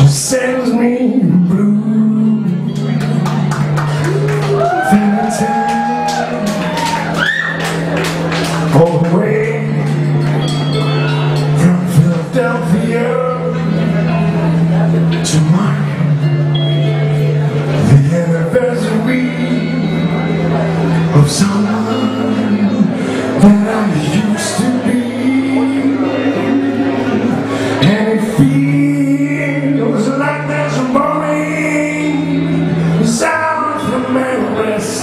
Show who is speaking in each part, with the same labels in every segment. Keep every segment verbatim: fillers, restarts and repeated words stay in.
Speaker 1: sends me blue. Valentines, all the way from Philadelphia to mark the anniversary of someone that I used to be. And it feels like there's a morning sound from my rest.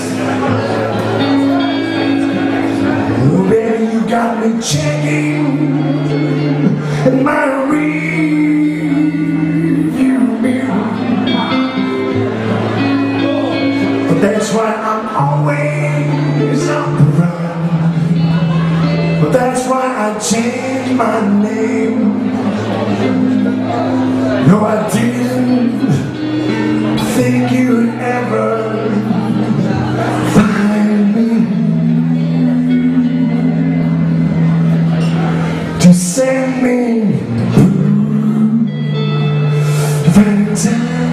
Speaker 1: Oh baby, you got me checking my rearview mirror. But that's why I'm always on the run. But that's why I changed my name. No, I didn't think you'd ever find me to send me blue Valentines.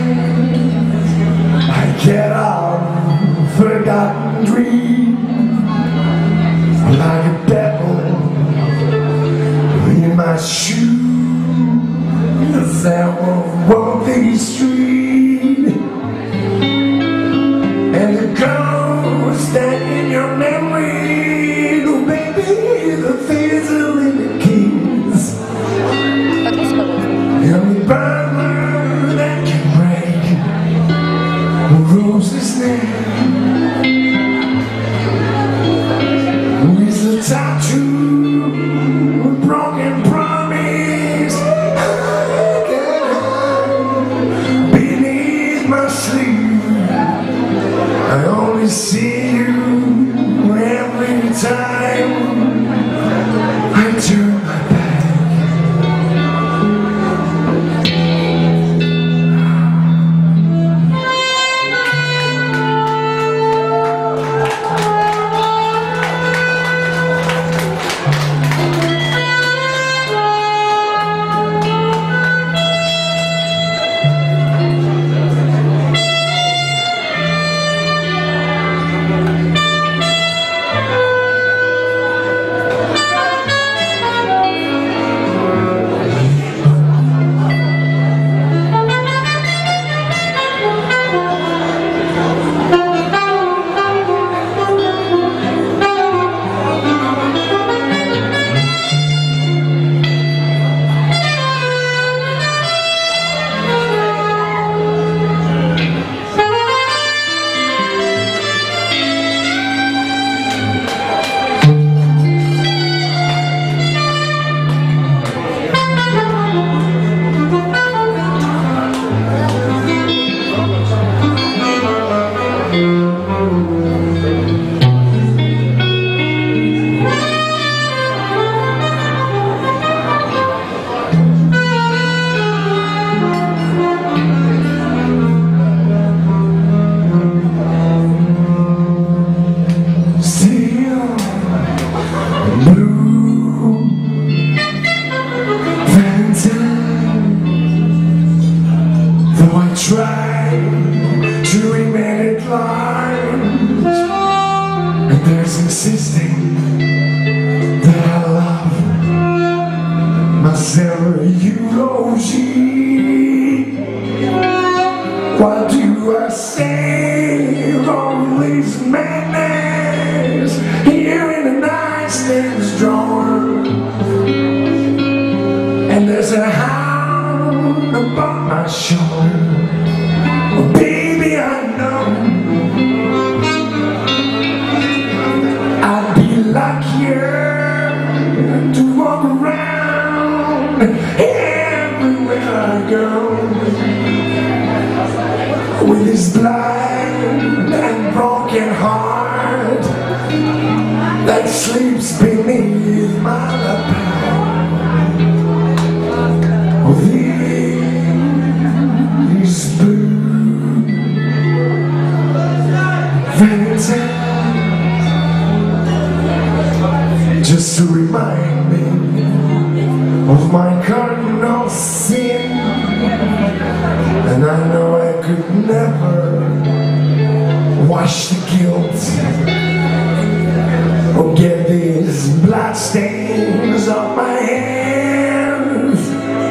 Speaker 1: I get off forgotten dream like a devil in my shoe. That will walk the street, and the ghost that in your memory, oh baby, the fizzle in the keys, and the burglar that can break a rose's neck with the tattoo of broken promise. I only see you every time I turn my back. Though I try to remain at large, and there's insisting that I love myself a eulogy. Why do I save all these madness here in a nightstand drawer? And there's a hound above my shoulder. Oh, baby, I know I'd be luckier to walk around everywhere I go with this blind and broken heart that sleeps beneath my lapel. Oh, these blue Valentines, just to remind me of my cardinal sin. never wash the guilt or get these blood stains off my hands.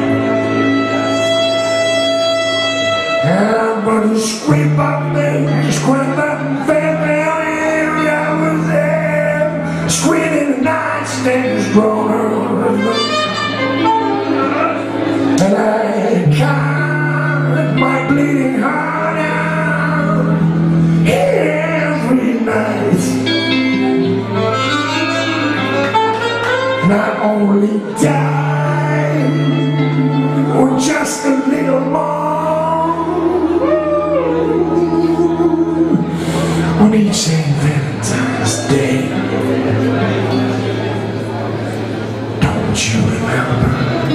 Speaker 1: And I'm gonna scrape up and scrape up and family. I was there, screaming nightstands stronger. And I cut my bleeding heart out every night. Not only die, or just a little more. On each Saint Valentine's Day, don't you remember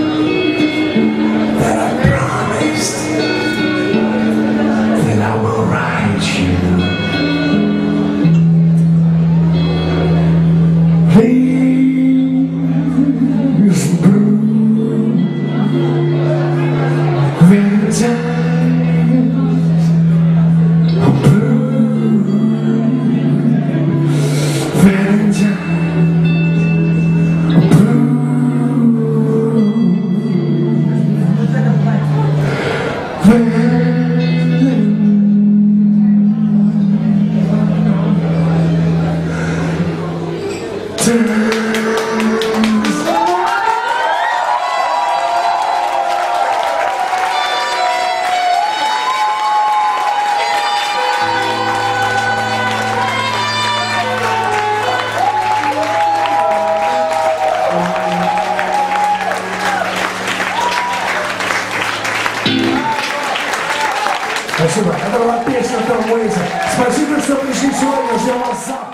Speaker 1: that I promised that I will write you? Please, blue Valentines, oh blue Valentines, oh blue Спасибо. Это была песня Том Уэйса. Спасибо, что пришли сегодня. Ждем вас завтра.